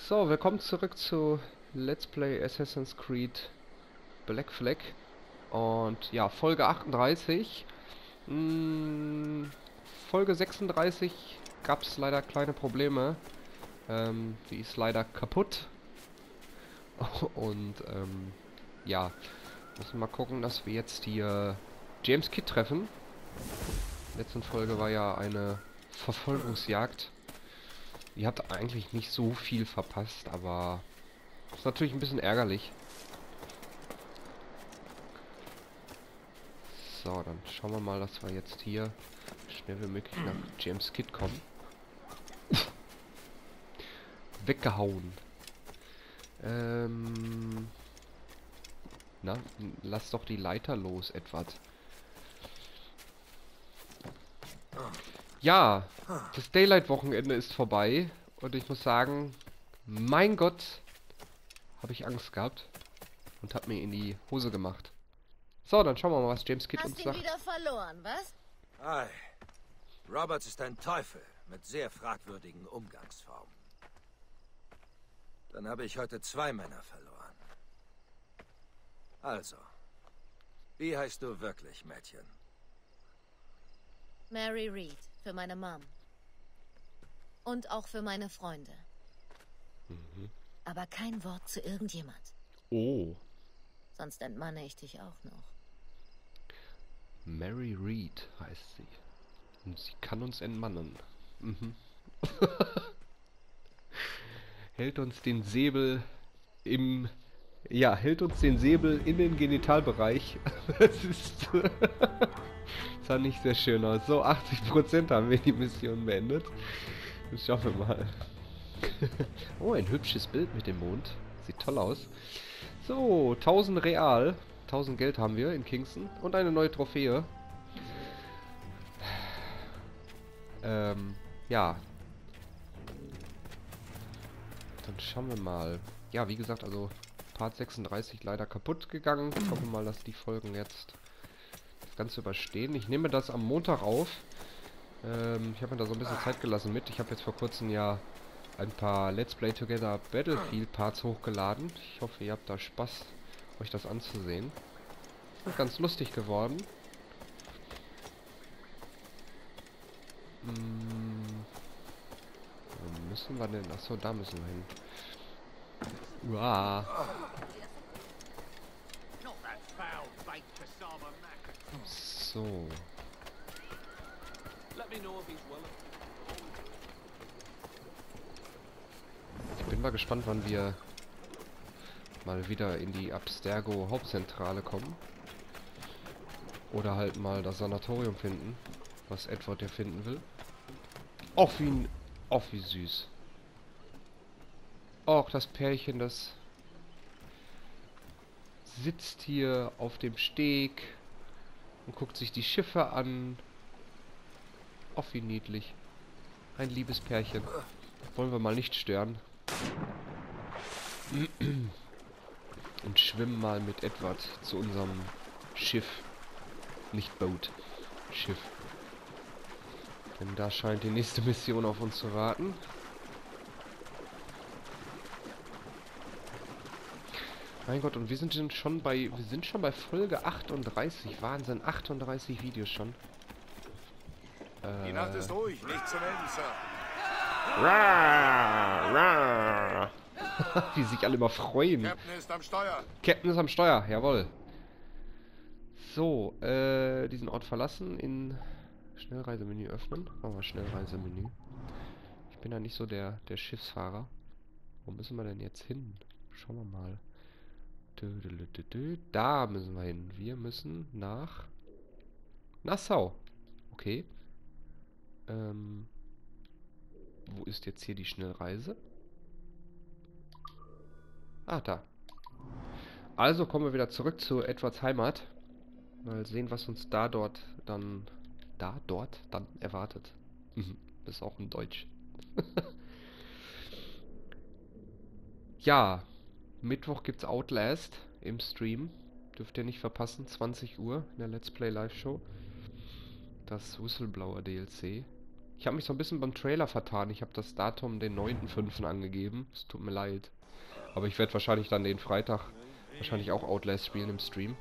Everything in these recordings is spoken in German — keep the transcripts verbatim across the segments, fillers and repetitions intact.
So, willkommen zurück zu Let's Play Assassin's Creed Black Flag. Und ja, Folge achtunddreißig. Hm, Folge sechsunddreißig gab es leider kleine Probleme. Ähm, die ist leider kaputt. Und ähm, ja, müssen mal gucken, dass wir jetzt hier James Kidd treffen. In der letzten Folge war ja eine Verfolgungsjagd. Ihr habt eigentlich nicht so viel verpasst, aber ist natürlich ein bisschen ärgerlich. So, dann schauen wir mal, dass wir jetzt hier schnell wie möglich nach James Kidd kommen. Weggehauen. Ähm... Na, lass doch die Leiter los, Edward. Ja, das Daylight-Wochenende ist vorbei. Und ich muss sagen, mein Gott, habe ich Angst gehabt. Und habe mir in die Hose gemacht. So, dann schauen wir mal, was James Kidd uns Hast ihn sagt. wieder verloren, was? Ei, Roberts ist ein Teufel mit sehr fragwürdigen Umgangsformen. Dann habe ich heute zwei Männer verloren. Also, wie heißt du wirklich, Mädchen? Mary Reed, für meine Mom. Und auch für meine Freunde. Mhm. Aber kein Wort zu irgendjemand. Oh. Sonst entmanne ich dich auch noch. Mary Reed heißt sie. Und sie kann uns entmannen. Mhm. Hält uns den Säbel im... Ja, hält uns den Säbel in den Genitalbereich. Das ist... sah nicht sehr schön aus. So, achtzig Prozent haben wir die Mission beendet. Das schaffen wir mal. Oh, ein hübsches Bild mit dem Mond. Sieht toll aus. So, tausend Real. tausend Geld haben wir in Kingston. Und eine neue Trophäe. Ähm, ja. Dann schauen wir mal. Ja, wie gesagt, also Part sechsunddreißig leider kaputt gegangen. Ich hoffe mal, dass die Folgen jetzt das Ganze überstehen. Ich nehme das am Montag auf. Ähm, ich habe mir da so ein bisschen Zeit gelassen mit. Ich habe jetzt vor kurzem ja ein paar Let's Play Together Battlefield Parts hochgeladen. Ich hoffe, ihr habt da Spaß, euch das anzusehen. Ist ganz lustig geworden. Hm. Wo müssen wir denn? Achso, da müssen wir hin. Uah. So. Ich bin mal gespannt, wann wir mal wieder in die Abstergo Hauptzentrale kommen. Oder halt mal das Sanatorium finden, was Edward hier finden will. Och, wie, och, wie süß. Och, das Pärchen, das sitzt hier auf dem Steg und guckt sich die Schiffe an. Och, wie niedlich. Ein liebes Pärchen. Wollen wir mal nicht stören. Und schwimmen mal mit Edward zu unserem Schiff. Nicht Boot. Schiff. Denn da scheint die nächste Mission auf uns zu warten. Mein Gott, und wir sind schon bei wir sind schon bei Folge achtunddreißig. Wahnsinn, achtunddreißig Videos schon. Äh, Die Nacht ist ruhig, nicht zu melden, Sir. Rar, rar. Wie sich alle immer freuen. Captain ist am Steuer. Captain ist am Steuer, jawohl. So, äh, diesen Ort verlassen, in Schnellreisemenü öffnen. Machen wir Schnellreisemenü. Ich bin ja nicht so der, der Schiffsfahrer. Wo müssen wir denn jetzt hin? Schauen wir mal. Da müssen wir hin. Wir müssen nach Nassau. Okay. Ähm, wo ist jetzt hier die Schnellreise? Ah, da. Also kommen wir wieder zurück zu Edwards Heimat. Mal sehen, was uns da dort dann... Da, dort dann erwartet. Das ist auch in Deutsch. Ja. Mittwoch gibt's Outlast im Stream. Dürft ihr nicht verpassen. zwanzig Uhr in der Let's Play Live Show. Das Whistleblower D L C. Ich habe mich so ein bisschen beim Trailer vertan. Ich habe das Datum den neunten fünften angegeben. Es tut mir leid. Aber ich werde wahrscheinlich dann den Freitag wahrscheinlich auch Outlast spielen im Stream.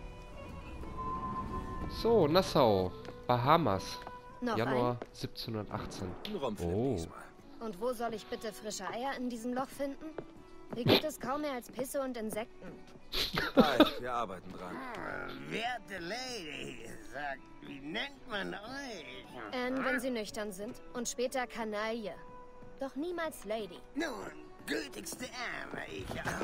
So, Nassau. Bahamas. Noch Januar siebzehnhundertachtzehn. Ein Rumpflip Oh. diesmal. Und wo soll ich bitte frische Eier in diesem Loch finden? Hier gibt es kaum mehr als Pisse und Insekten. Hi, wir arbeiten dran. Werte Lady, sagt, wie nennt man euch? Anne, wenn sie nüchtern sind. Und später Kanaille. Doch niemals Lady. Nun, gütigste Arme, ich.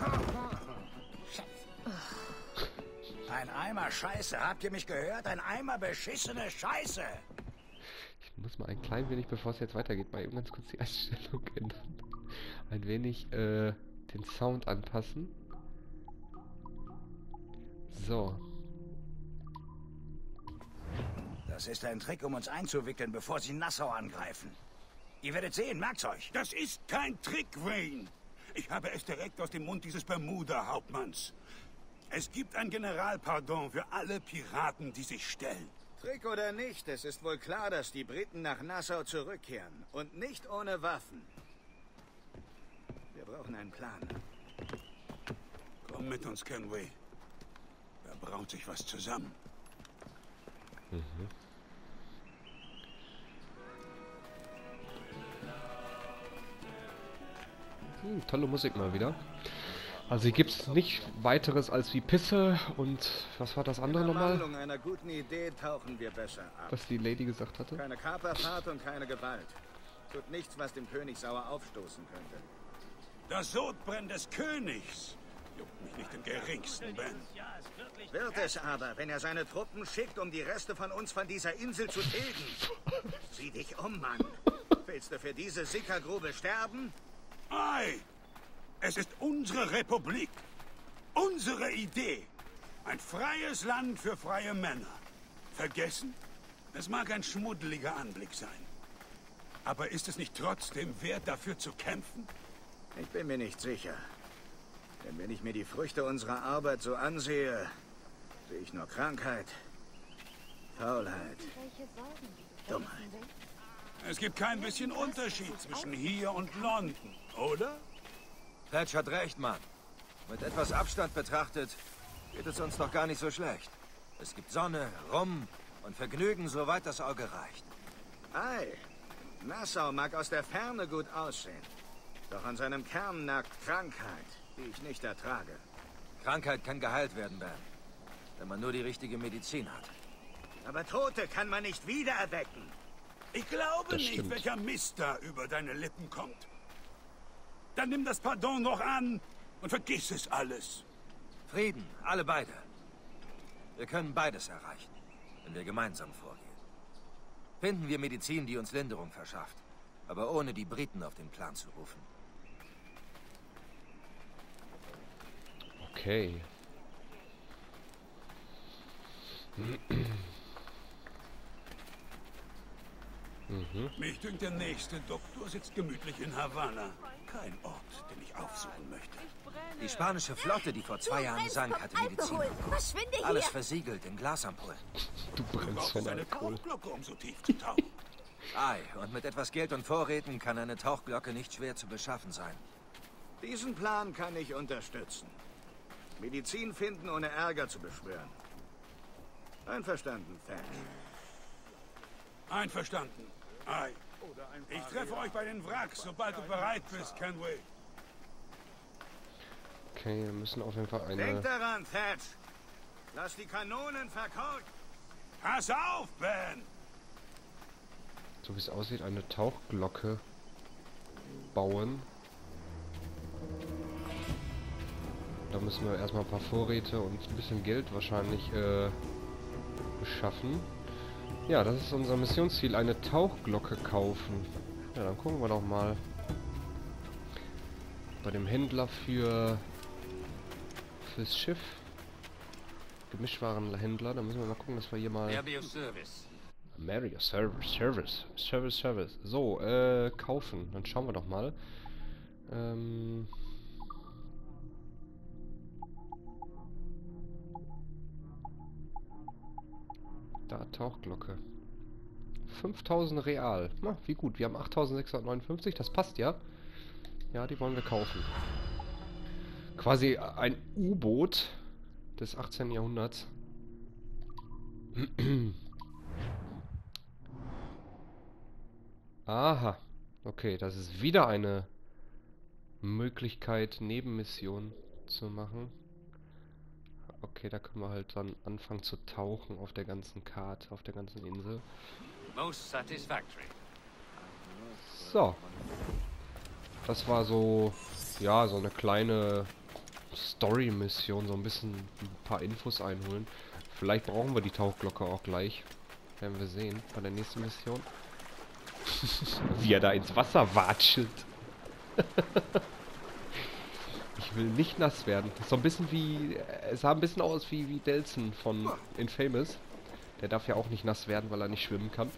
Ein Eimer Scheiße, habt ihr mich gehört? Ein Eimer beschissene Scheiße. Ich muss mal ein klein wenig, bevor es jetzt weitergeht, mal eben ganz kurz die Einstellung ändern. Ein wenig äh, den Sound anpassen. So. Das ist ein Trick, um uns einzuwickeln, bevor sie Nassau angreifen. Ihr werdet sehen, merkt's euch. Das ist kein Trick, Wayne. Ich habe es direkt aus dem Mund dieses Bermuda-Hauptmanns. Es gibt ein Generalpardon für alle Piraten, die sich stellen. Trick oder nicht, es ist wohl klar, dass die Briten nach Nassau zurückkehren. Und nicht ohne Waffen. Wir brauchen einen Plan. Komm mit uns, Kenway. Da braut sich was zusammen. Mhm. Hm, tolle Musik mal wieder. Also hier gibt es nicht weiteres als wie Pisse und was war das andere In nochmal, Ermangelung einer guten Idee tauchen wir besser ab. was die Lady gesagt hatte? Keine Kaperfahrt und keine Gewalt. Tut nichts, was dem König sauer aufstoßen könnte. Das Sodbrennen des Königs juckt mich nicht im geringsten, Ben. Wird es aber, wenn er seine Truppen schickt, um die Reste von uns von dieser Insel zu tilgen. Sieh dich um, Mann. Willst du für diese Sickergrube sterben? Ei! Es ist unsere Republik. Unsere Idee. Ein freies Land für freie Männer. Vergessen? Es mag ein schmuddeliger Anblick sein. Aber ist es nicht trotzdem wert, dafür zu kämpfen? Ich bin mir nicht sicher. Denn wenn ich mir die Früchte unserer Arbeit so ansehe, sehe ich nur Krankheit, Faulheit, Dummheit. Es gibt kein bisschen Unterschied zwischen hier und London, oder? Thatch hat recht, Mann. Mit etwas Abstand betrachtet, geht es uns doch gar nicht so schlecht. Es gibt Sonne, Rum und Vergnügen, soweit das Auge reicht. Ei, Nassau mag aus der Ferne gut aussehen. Doch an seinem Kern nagt Krankheit, die ich nicht ertrage. Krankheit kann geheilt werden, Ben. Wenn man nur die richtige Medizin hat. Aber Tote kann man nicht wiedererwecken. Ich glaube Das nicht, stimmt. welcher Mist da über deine Lippen kommt. Dann nimm das Pardon noch an und vergiss es alles. Frieden, alle beide. Wir können beides erreichen, wenn wir gemeinsam vorgehen. Finden wir Medizin, die uns Linderung verschafft, aber ohne die Briten auf den Plan zu rufen. Okay. Mhm. Mich dünkt, der nächste Doktor sitzt gemütlich in Havanna. Kein Ort, den ich aufsuchen möchte. Die spanische Flotte, die vor zwei Jahren sank, hatte Medizin. Verschwinde Alles versiegelt in Glasampullen. Du Du brennst brauchst von eine Alkohol. Tauchglocke, um so tief zu tauchen. Ei, und mit etwas Geld und Vorräten kann eine Tauchglocke nicht schwer zu beschaffen sein. Diesen Plan kann ich unterstützen. Medizin finden, ohne Ärger zu beschwören. Einverstanden, Thatch. Einverstanden. Ei. Ich treffe euch bei den Wracks, sobald du bereit bist, Kenway. Okay, wir müssen auf jeden Fall Denk eine... daran, Thatch. Lass die Kanonen verkorken. Pass auf, Ben! so wie es aussieht, eine Tauchglocke bauen. Da müssen wir erstmal ein paar Vorräte und ein bisschen Geld wahrscheinlich äh, beschaffen. Ja, das ist unser Missionsziel, eine Tauchglocke kaufen. Ja, dann gucken wir doch mal bei dem Händler für fürs Schiff. Gemischtwarenhändler, da müssen wir mal gucken, dass wir hier mal... Service. Mario Service, Service, Service, Service. So, äh, kaufen. Dann schauen wir doch mal. Ähm... Da, Tauchglocke. fünftausend Real. Na, wie gut. Wir haben achttausendsechshundertneunundfünfzig. Das passt ja. Ja, die wollen wir kaufen. Quasi ein U-Boot des achtzehnten Jahrhunderts. Aha. Okay, das ist wieder eine Möglichkeit, Nebenmissionen zu machen. Okay, da können wir halt dann anfangen zu tauchen auf der ganzen Karte, auf der ganzen Insel. Most satisfactory. So. Das war so, ja, so eine kleine Story-Mission, so ein bisschen ein paar Infos einholen. Vielleicht brauchen wir die Tauchglocke auch gleich. Werden wir sehen bei der nächsten Mission. Wie er da ins Wasser watschelt. Ich will nicht nass werden. Das ist so ein bisschen wie... Es sah ein bisschen aus wie, wie Delson von Infamous. Der darf ja auch nicht nass werden, weil er nicht schwimmen kann.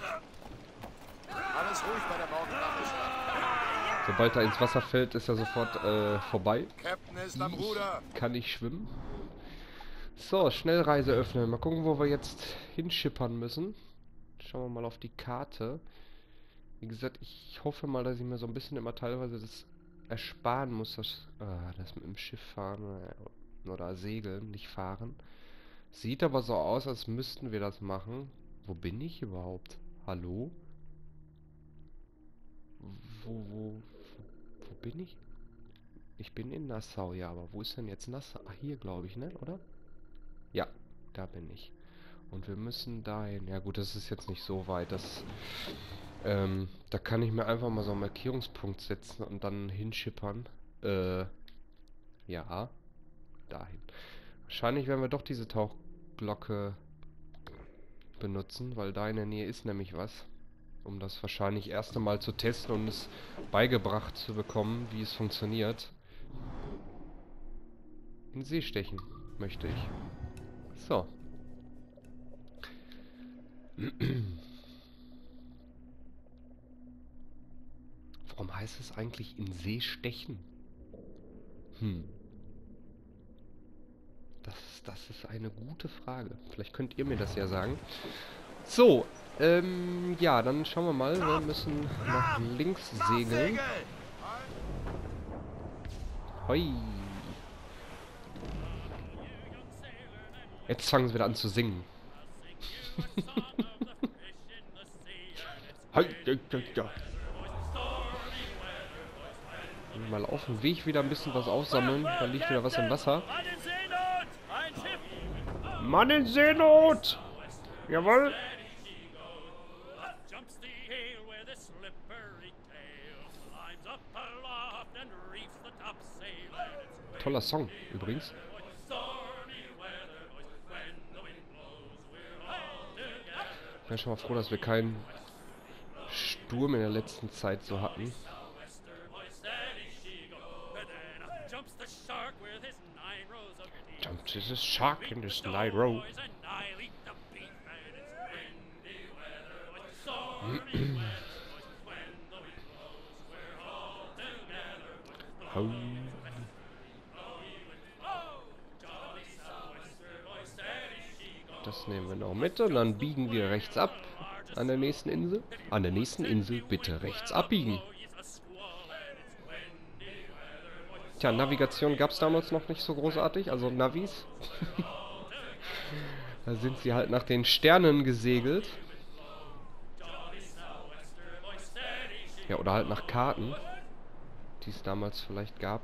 Alles ruhig bei der Morgenwache. Sobald er ins Wasser fällt, ist er sofort äh, vorbei. Captain ist am Ruder. Kann nicht schwimmen. So, Schnellreise öffnen. Mal gucken, wo wir jetzt hinschippern müssen. Schauen wir mal auf die Karte. Wie gesagt, ich hoffe mal, dass ich mir so ein bisschen immer teilweise das ersparen muss, das, ah, das mit dem Schiff fahren oder segeln, nicht fahren. Sieht aber so aus, als müssten wir das machen. Wo bin ich überhaupt? Hallo? Wo, wo, wo bin ich? Ich bin in Nassau, ja, aber wo ist denn jetzt Nassau? Ach, hier glaube ich, ne, oder? Ja, da bin ich. Und wir müssen dahin. Ja gut, das ist jetzt nicht so weit. Das, ähm, da kann ich mir einfach mal so einen Markierungspunkt setzen und dann hinschippern. Äh, ja, dahin. Wahrscheinlich werden wir doch diese Tauchglocke benutzen, weil da in der Nähe ist nämlich was. Um das wahrscheinlich erste Mal zu testen und es beigebracht zu bekommen, wie es funktioniert. In See stechen möchte ich. So. Warum heißt es eigentlich in See stechen? Hm. Das, das ist eine gute Frage. Vielleicht könnt ihr mir das ja sagen. So, ähm, ja, dann schauen wir mal. Wir müssen nach links segeln. Hoi. Jetzt fangen sie wieder an zu singen. Mal auf dem Weg wieder ein bisschen was aufsammeln. Da liegt wieder was im Wasser. Mann in Seenot! Jawohl! Toller Song, übrigens. Ich bin schon mal froh, dass wir keinen Sturm in der letzten Zeit so hatten. Jumps the shark in this night row. Oh. Das nehmen wir noch mit und dann biegen wir rechts ab an der nächsten Insel. An der nächsten Insel bitte rechts abbiegen. Tja, Navigation gab es damals noch nicht so großartig, also Navis. Da sind sie halt nach den Sternen gesegelt. Ja, oder halt nach Karten, die es damals vielleicht gab.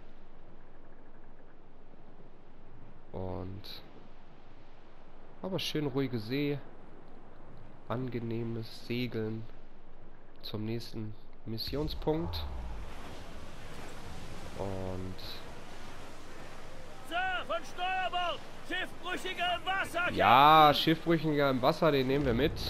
Und... aber schön ruhige See. Angenehmes Segeln zum nächsten Missionspunkt. Und... Sir, von Steuerbord! Schiffbrüchiger im Wasser! ja, Schiffbrüchiger im Wasser, den nehmen wir mit.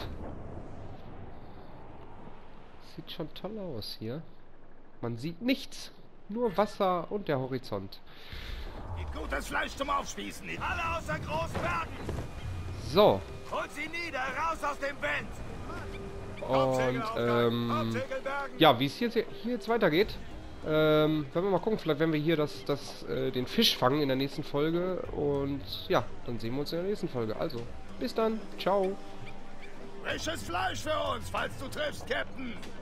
Sieht schon toll aus hier. Man sieht nichts. Nur Wasser und der Horizont. Gibt gutes Fleisch zum Aufspießen. Alle außer Großbergen. So. Holt sie nieder, raus aus dem Wind. Und, ähm... ja, wie es hier, hier jetzt weitergeht, ähm, werden wir mal gucken. Vielleicht werden wir hier das, das, äh, den Fisch fangen in der nächsten Folge. Und, ja, dann sehen wir uns in der nächsten Folge. Also, bis dann. Ciao. Frisches Fleisch für uns, falls du triffst, Captain.